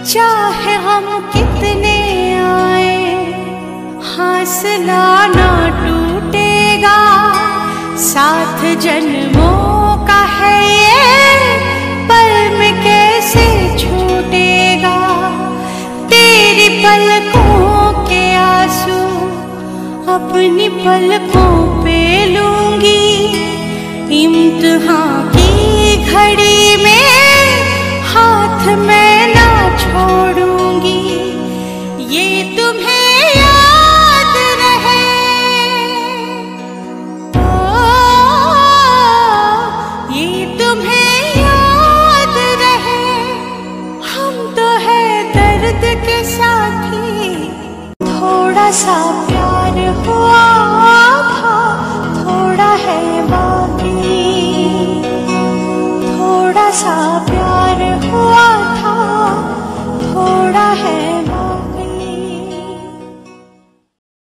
चाहे हम कितने आए हौसला ना टूटेगा, साथ जन्मों का है ये पल में कैसे छूटेगा। तेरी पलकों के आंसू अपनी पलकों पे लूंगी, इम्तिहान की घड़ी में हाथ मैं ना छोड़ूंगी। ये तुम्हें याद रहे, ये तुम्हें याद रहे, हम तो है दर्द के साथी, थोड़ा सा